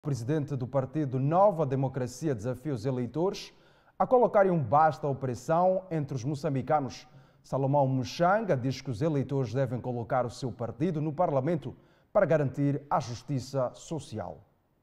O presidente do partido Nova Democracia desafia os eleitores a colocarem um basta à opressão entre os moçambicanos. Salomão Muchanga diz que os eleitores devem colocar o seu partido no Parlamento para garantir a justiça social.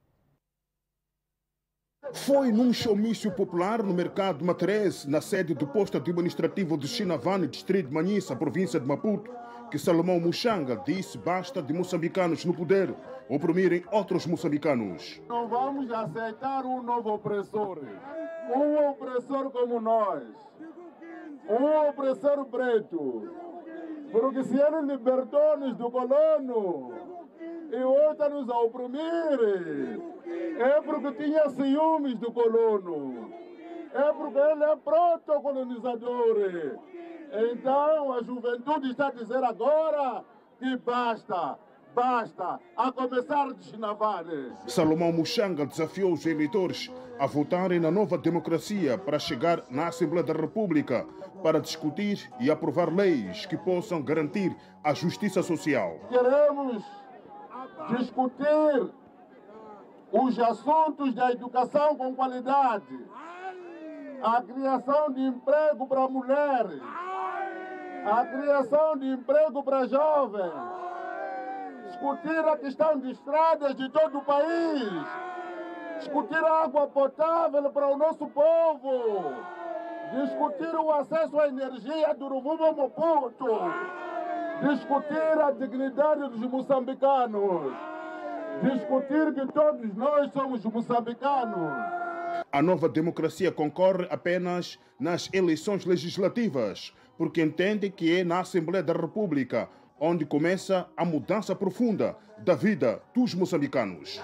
Foi num showmício popular no mercado Materese, na sede do posto administrativo de Chinavane, distrito de Manhissa, província de Maputo, que Salomão Muchanga disse basta de moçambicanos no poder oprimirem outros moçambicanos. Não vamos aceitar um novo opressor como nós, um opressor preto, porque se ele libertou-nos do colono e hoje está-nos a oprimir, é porque tinha ciúmes do colono, é porque ele é protocolonizador. Então a juventude está a dizer agora que basta, a começar de Chinavane. Salomão Muchanga desafiou os eleitores a votarem na Nova Democracia para chegar na Assembleia da República para discutir e aprovar leis que possam garantir a justiça social. Queremos discutir os assuntos da educação com qualidade, a criação de emprego para mulheres, a criação de emprego para jovens, discutir a questão de estradas de todo o país, discutir a água potável para o nosso povo, discutir o acesso à energia do Ruvumo Maputo, discutir a dignidade dos moçambicanos, discutir que todos nós somos moçambicanos. A Nova Democracia concorre apenas nas eleições legislativas, porque entende que é na Assembleia da República onde começa a mudança profunda da vida dos moçambicanos.